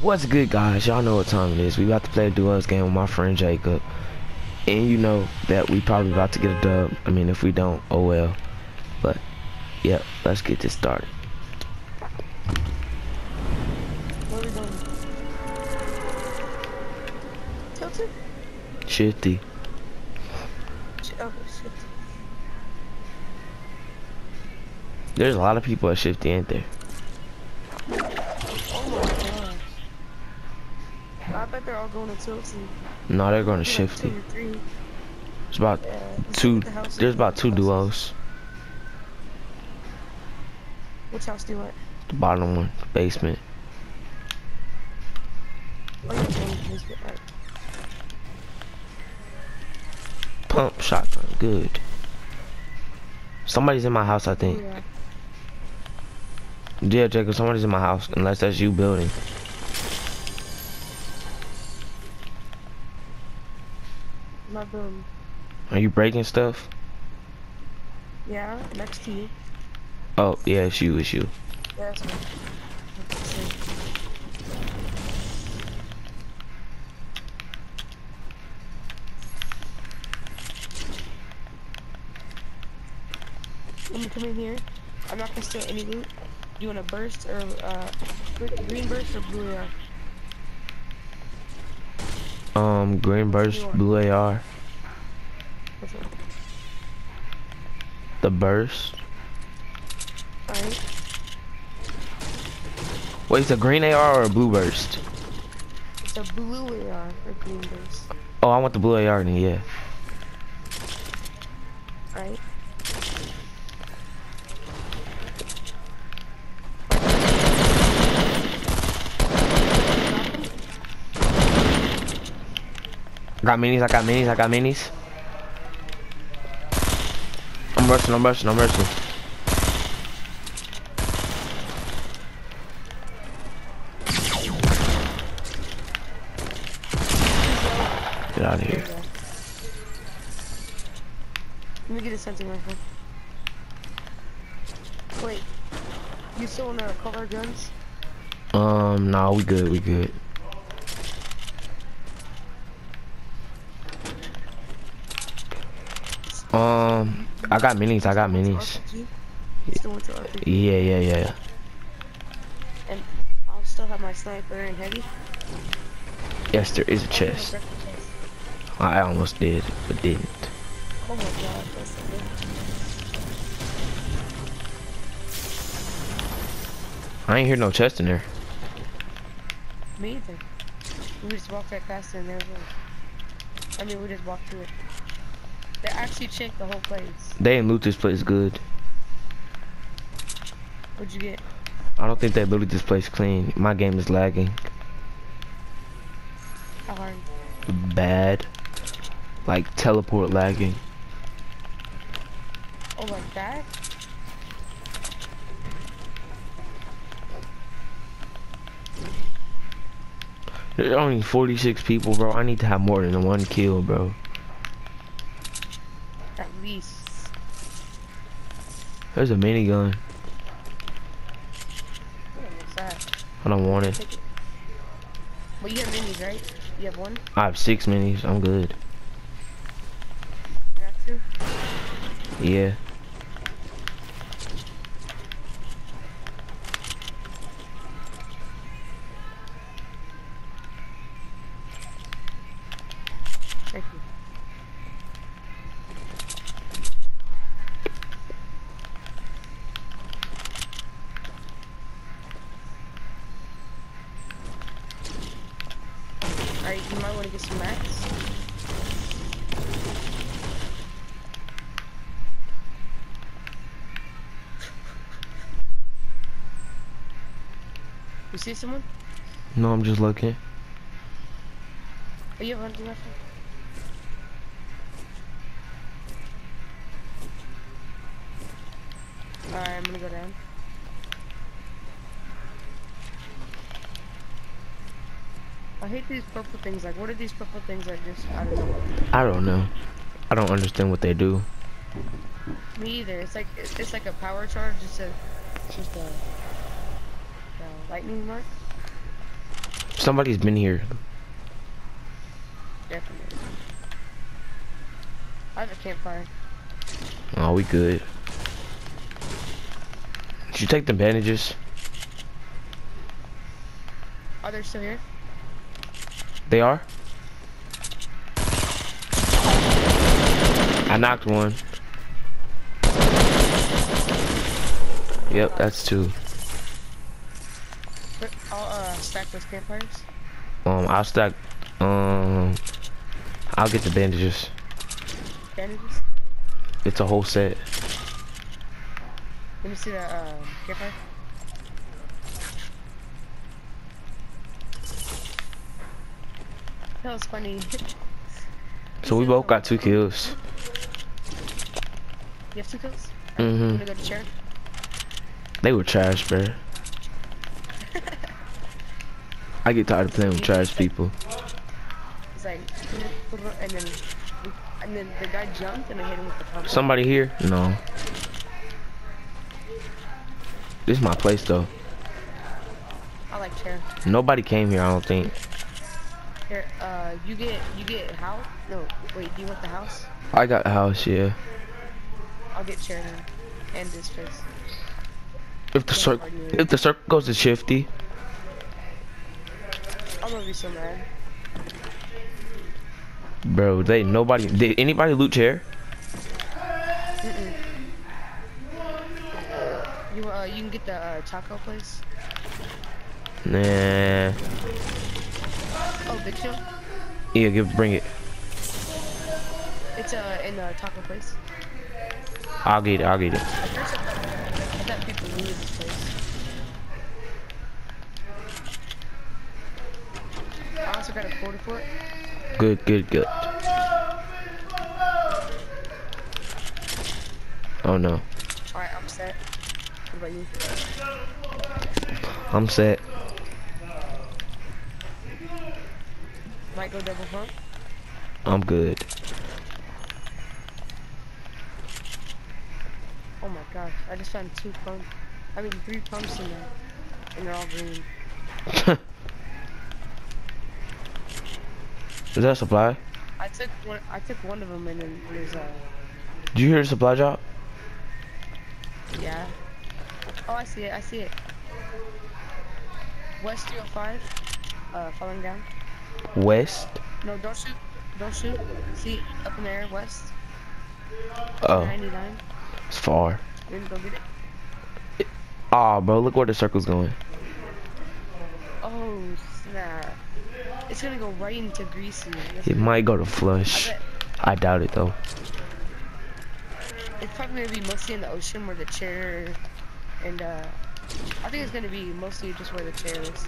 What's good, guys? Y'all know what time it is. We about to play a duos game with my friend Jacob, and you know that we probably about to get a dub. I mean, if we don't, oh well. But yeah, let's get this started. Where are we going? Tilted? Shifty. Oh, shit. There's a lot of people at Shifty, ain't there? Oh my gosh. I bet they're all going to Tilted. No, they're going to Like Shifty. 2 or 3. It's about Yeah. two. The houses, There's about two duos. Which house do you want? The bottom one, basement. Oh, you're going to basement. Right. Pump shotgun, good. Somebody's in my house, I think. Yeah. Yeah, Jacob, somebody's in my house, unless that's you building. My boom. Are you breaking stuff? Yeah, next to you. Oh, yeah, it's you, it's you. Yeah, that's me. Let me come in here. I'm not gonna steal any loot. Do you want a burst or green burst or blue AR? Green burst, blue AR. Which one? The burst. Alright. Wait, it's a green AR or a blue burst? It's a blue AR or green burst. Oh, I want the blue AR then, yeah. Alright. I got minis, I got minis, I got minis. I'm rushing, I'm rushing, I'm rushing. Get out of here. Let me get a sensing rifle. Wait. You still want to cover guns? Nah, we good, we good. I got minis, I got minis. Still want your RPG? Yeah. And I'll still have my sniper and heavy. Yes, there is a chest. I almost did, but didn't. Oh my god, that's so good. I ain't hear no chest in there. Me either. We just walked right past it and there was I mean, we just walked through it. They actually checked the whole place. They didn't loot this place good. What'd you get? I don't think they looted this place clean. My game is lagging. How hard? Bad. Like teleport lagging. Oh, like that? There's only 46 people, bro. I need to have more than one kill, bro. At least. There's a minigun. What's that? I don't want it. Take it. Well, you have minis, right? You have one? I have 6 minis. I'm good. You have two? Yeah. Thank you. Alright, you might want to get some mats. You see someone? No, I'm just looking. Oh, you have hunting rifle? Alright, I'm gonna go down. I hate these purple things. Like, what are these purple things that just, I don't know. I don't know. I don't understand what they do. Me either. It's like a power charge. It's just a lightning mark. Somebody's been here. Definitely. I have a campfire. Oh, we good. Did you take the bandages? Are they still here? They are? I knocked one. Yep, that's two. I'll stack those campfires. I'll stack, I'll get the bandages. Bandages? It's a whole set. Let me see the campfire. That was funny. So we both got 2 kills. You have 2 kills? Mhm. You wanna go to chair? They were trash, bro. I get tired of playing with trash people. It's like, and then the guy jumped and I hit him with the pump. Somebody here? No. This is my place though. I like chair. Nobody came here, I don't think. Here, you get house? No, wait, do you want the house? I got a house, yeah. I'll get chair then. And this place. If the circle goes to Shifty. I'm gonna be so mad. Bro, did anybody loot chair? You can get the taco place. Nah. Oh, Big Show? Yeah, bring it. It's in the taco place. I'll get it, I'll get it. I thought people looted this place. I also got a quarter for it. Good, good, good. Oh no. Alright, I'm set. What about you? I'm set. Might go double pump. I'm good. Oh my gosh, I just found 2 pumps. I mean 3 pumps in there. And they're all green. Is that a supply? I took one of them and then there's Did you hear the supply drop? yeah. Oh, I see it. West 305, falling down. West? No, don't shoot. See, up in the air, west. Oh, 99. it's far. Then go get it. Aw, bro, look where the circle's going. Oh, snap. It's gonna go right into Greasy. It might go to Flush. I doubt it though. It's probably gonna be mostly in the ocean where the chair and I think it's gonna be mostly just where the chair is.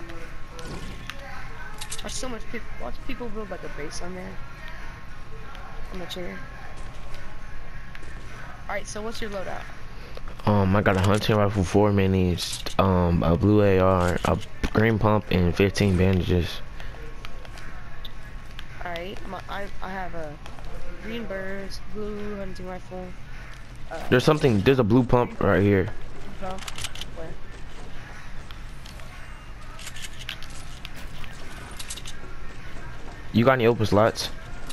Watch people build like a base on there. On the chair. Alright, so what's your loadout? I got a hunting rifle, 4 minis, a blue AR, a green pump, and 15 bandages. Alright, I have a green burst, blue hunting rifle. There's a blue pump right here. Where? You got any open slots?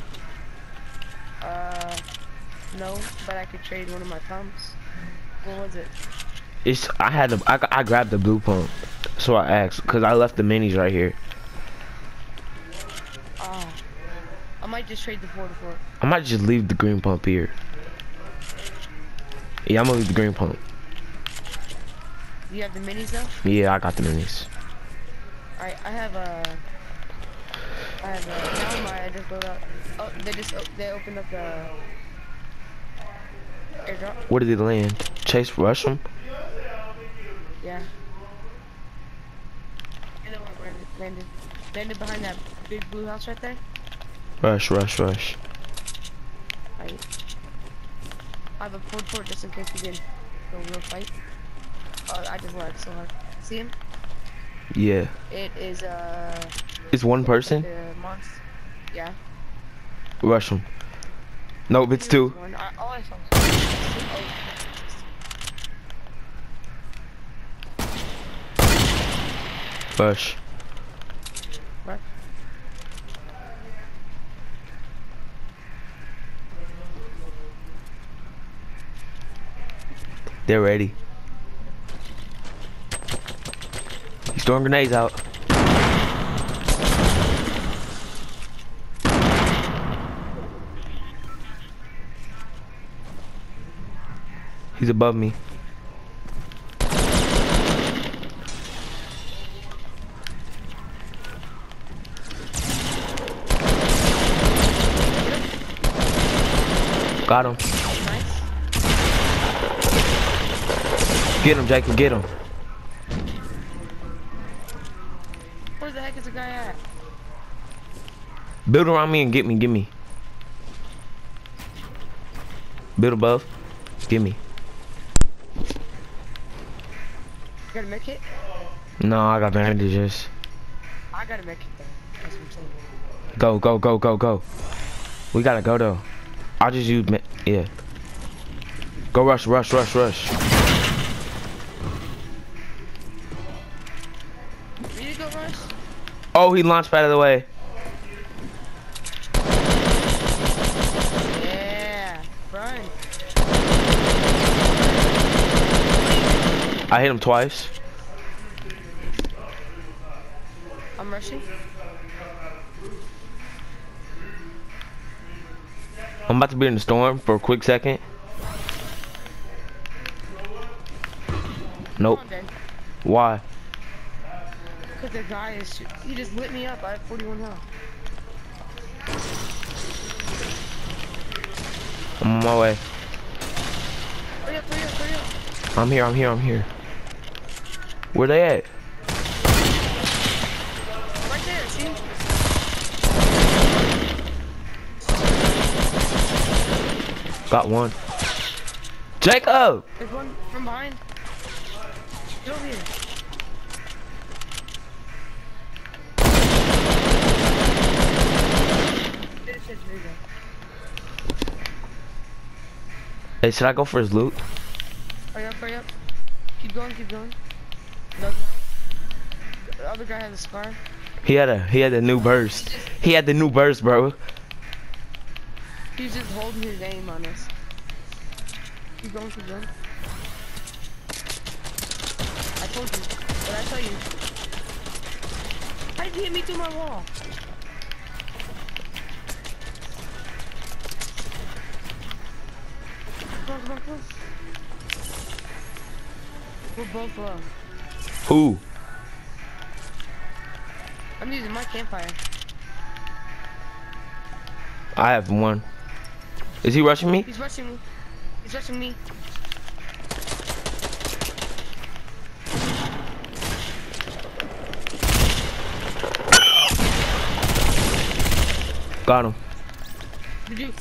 No, but I could trade one of my pumps. What was it? I grabbed the blue pump, so I asked, cause I left the minis right here. I might just trade the 4-4. I might just leave the green pump here. Yeah, I'm gonna leave the green pump. You have the minis though? Yeah, I got the minis. Alright, I have now my I just built up. Oh, they opened up the airdrop. Where did they land? Chase rush them? Yeah. And then we landed behind that big blue house right there. Rush. Right. I have a port just in case we get a real fight. Oh, I just lagged so hard. See him? Yeah. It is It's one person? monster. Yeah. Rush him. Nope, it's 2. All I saw was Rush. They're ready. He's throwing grenades out. He's above me. Got him. Nice. Get him, Jacob, get him. Where the heck is the guy at? Build around me and get me. Build above. Get me. You got a med kit? No, I got bandages. I got a med kit though. That's what I'm saying. Go. We gotta go though. I'll just use yeah. Go rush. You need to go rush? Oh, he launched out of the way. Yeah. Run. I hit him twice. I'm rushing. I'm about to be in the storm for a quick second. Nope. I'm dead. Why? Cause the guy is, he just lit me up. I have 41 health. I'm on my way. Hurry up. I'm here. Where they at? Right there, see? Got one. Jacob! There's one from behind. Get over here. There you go. Hey, should I go for his loot? Hurry up. Keep going. No. The other guy has a scar. He had a new burst. He had the new burst, bro. He's just holding his aim on us. Keep going. I told you. What I tell you? How did he hit me through my wall? Come on. We're both low. Who? I'm using my campfire. I have one. Is he rushing me? He's rushing me. Got him. Did you?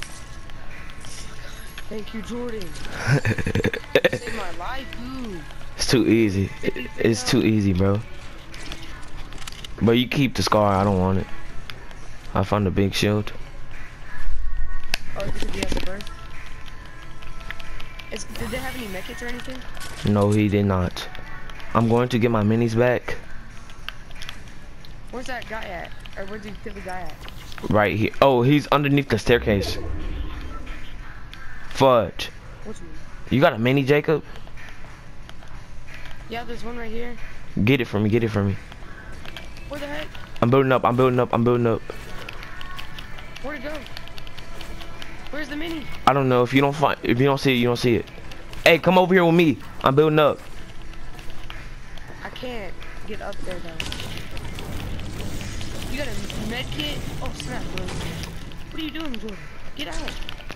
Thank you, Jordan. Saved my life, dude. It's too easy. It's too easy, bro. But you keep the scar. I don't want it. I found a big shield. Oh, did he have the burst? Did they have any medkits or anything? No, he did not. I'm going to get my minis back. Where's that guy at? Or where'd you kill the guy at? Right here. Oh, he's underneath the staircase. Fudge. Which one? You got a mini, Jacob? Yeah, there's one right here. Get it for me. Where the heck? I'm building up. Where'd it go? Where's the mini? I don't know. If you don't see it, you don't see it. Hey, come over here with me. I'm building up. I can't get up there though. You got a med kit? Oh snap, bro. What are you doing, Jordan? Get out.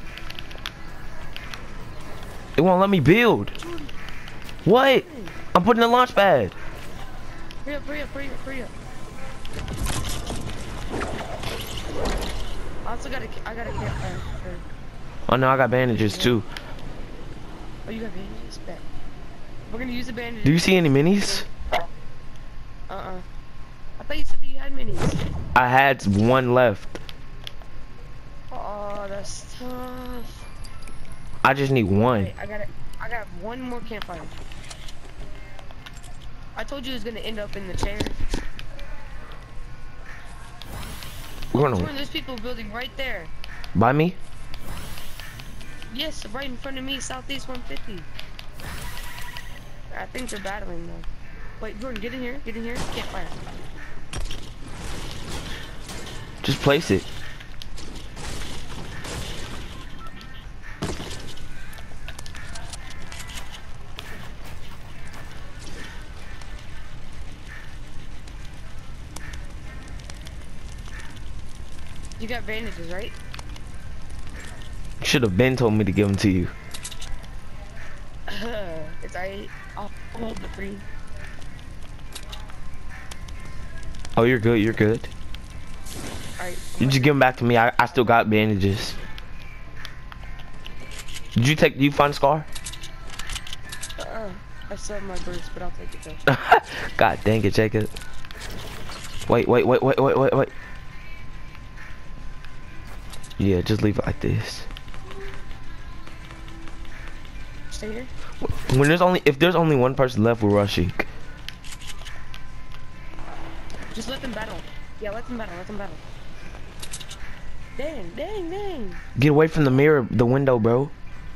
It won't let me build. Jordan. What? I'm putting the launch pad. Hurry up. I got a campfire. Oh no, I got bandages too. Oh, you got bandages? Bet. We're gonna use the bandages. Do you see any minis? I thought you said that you had minis. I had one left. Oh, that's tough. I just need one. Wait, I got one more campfire. I told you it was gonna end up in the chair. We're gonna. There's people building right there. By me? Yes, right in front of me, southeast 150. I think they're battling though. Wait, Jordan, get in here. Get in here. Can't fire. Just place it. You got bandages, right? You should have been told me to give them to you. It's alright. I'll hold the 3. Oh, you're good. You're good. Alright. You just give them back to me. I still got bandages. Did you find a scar? I still have my burst, but I'll take it though. God dang it, Jacob. Wait. Yeah, just leave it like this. Stay here. If there's only one person left, we're rushing. Just let them battle. Yeah, let them battle. Let them battle. Dang. Get away from the mirror, the window, bro.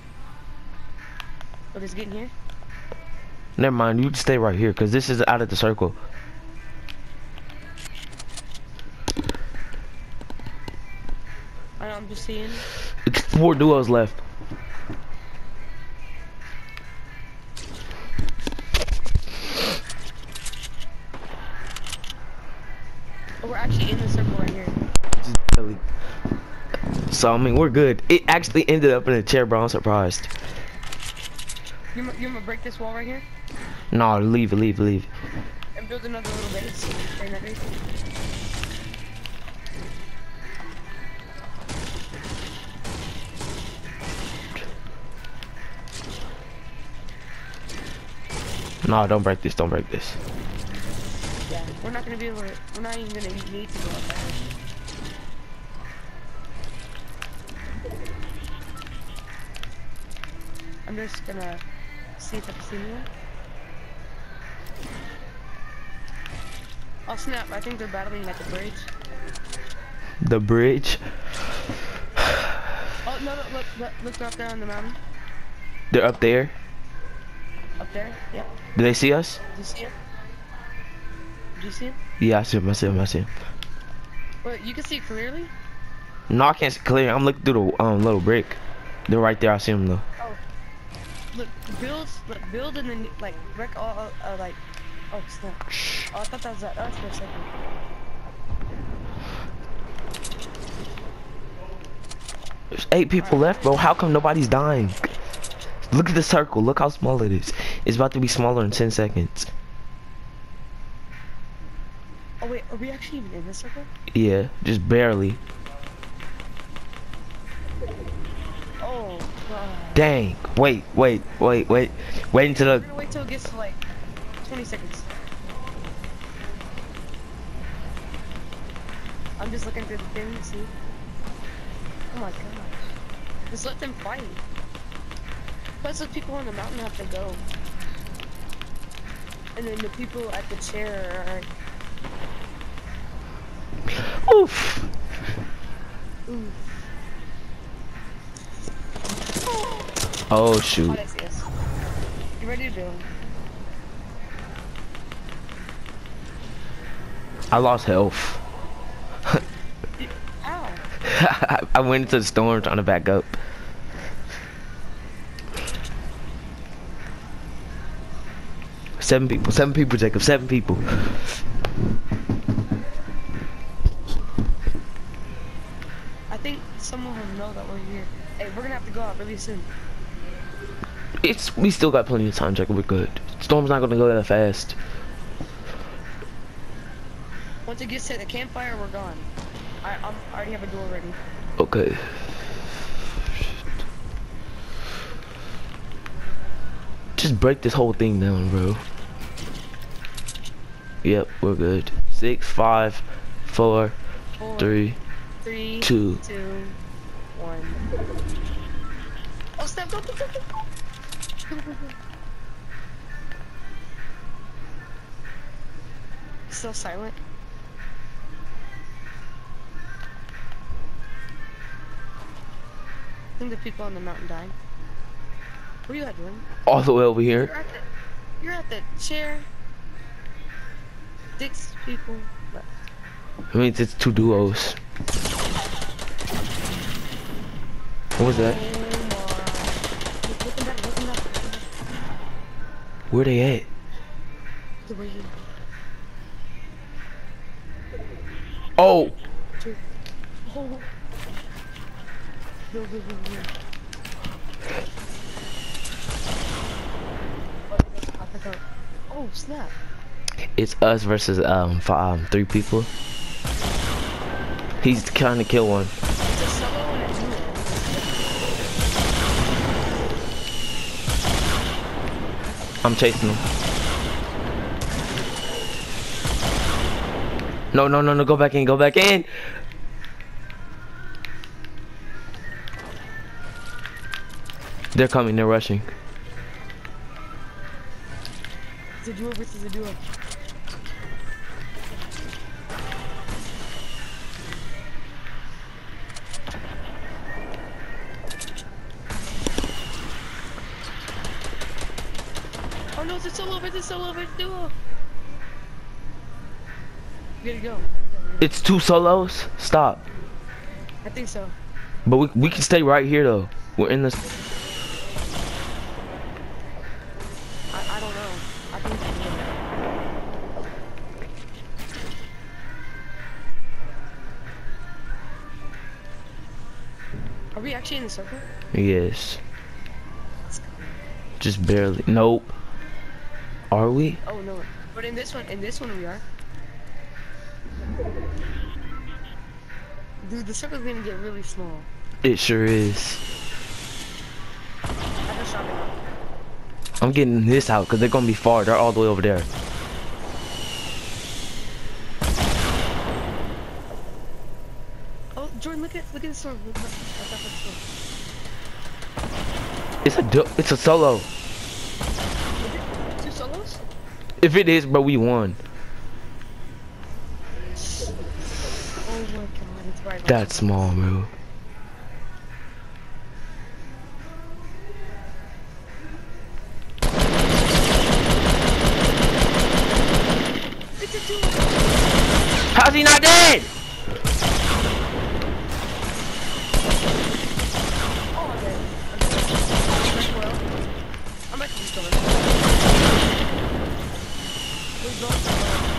Oh, just get in here. Never mind, you stay right here, cause this is out of the circle. I'm just seeing. It's 4 duos left. Oh, we're actually in the circle right here. So I mean, we're good. It actually ended up in a chair, bro. I'm surprised. You're gonna break this wall right here? No, leave it. And build another little base. Stay in that base. No, don't break this. Yeah, we're not gonna be able to. We're not even gonna need to go up there. I'm just gonna see if I can see anyone. Oh snap! I think they're battling at the bridge. The bridge. Oh no! Look up there on the mountain. They're up there. Up there? Yeah. Do they see us? Do you see him? Do you see him? Yeah, I see him. Wait, you can see clearly? No, I can't see clear. I'm looking through the little brick. They're right there. I see them though. Oh. Look, build and then like wreck all like. Oh snap! Oh, I thought that was us for a second. There's 8 people left, bro. How come nobody's dying? Look at the circle. Look how small it is. It's about to be smaller in 10 seconds. Oh wait, are we actually even in this circle? Yeah, just barely. Oh god. Dang. Wait until We're the... gonna wait till it gets to like 20 seconds. I'm just looking through the thing, see? Oh my gosh. Just let them fight. Plus the people on the mountain have to go. And then the people at the chair are... Oof. Ooh. Oh, shoot. Oh, they see us. You ready to build? I lost health. Ow. I went into the storm trying to back up. Seven people, Jacob, 7 people. I think someone will know that we're here. Hey, we're gonna have to go out really soon. We still got plenty of time, Jacob. We're good. Storm's not gonna go that fast. Once it gets to the campfire, we're gone. I already have a door ready. Okay. Just break this whole thing down, bro. Yep, we're good. 6, 5, 4, 3, 2. 1. Oh, snap! Go! Still silent. I think the people on the mountain died. Where you at, Jordan? All the way over here. You're at the chair. 6 people left. It means it's 2 duos. What was that? Oh my. Look him back, look him back. Where they at? The way you. Oh! Oh. Go, go, go, go. Oh, snap. It's us versus 3 people. He's trying to kill one. It's a solo and a duo. I'm chasing him. No, no, no, no, go back in, go back in! They're coming, they're rushing. It's a duo versus a duo. Oh no, it's a solo versus duo. We gotta go. It's 2 solos? Stop. I think so. But we can stay right here though. We're in this. I don't know. I think we can go. Are we actually in the circle? Yes. Just barely. Nope. Are we? Oh no. But in this one we are. Dude, the circle's gonna get really small. It sure is. I just shot him. I'm getting this out because they're gonna be far. They're all the way over there. Oh, Jordan, look at the storm. Look at the storm. It's a solo. Is it 2 solos? If it is, bro, we won. Oh my god, it's right. That's small, bro. It's a 2. How's he not dead? Oh, I'm dead. I'm actually still in. We're both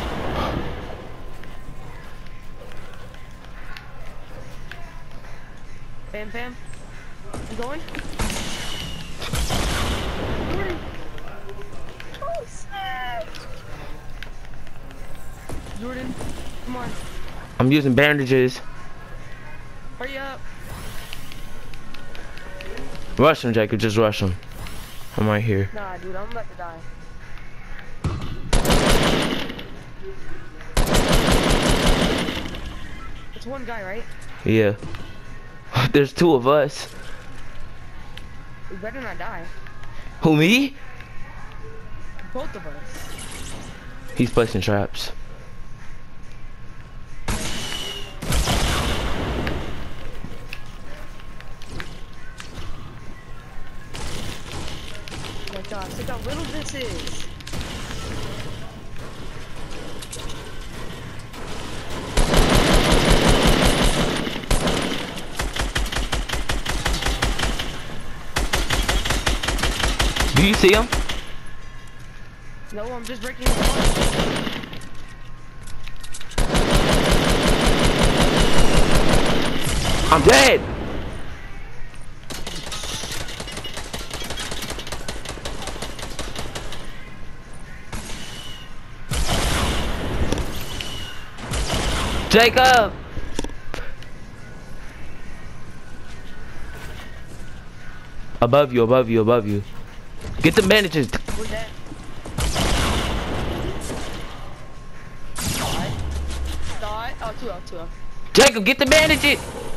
Bam, bam. I'm going. Jordan. Oh, snap. Jordan, come on. I'm using bandages. Hurry up. Rush him, Jacob. Just rush him. I'm right here. Nah, dude, I'm about to die. It's one guy, right? Yeah. There's 2 of us. We better not die. Who, me? Both of us. He's placing traps. Oh my gosh, look how little this is. Do you see him? No, I'm just breaking the wall. I'm dead. Jacob. Above you, above you, above you. Get the bandages. Where's that? Die. Die. Oh, 2 out, 2 out. Jacob, get the bandages.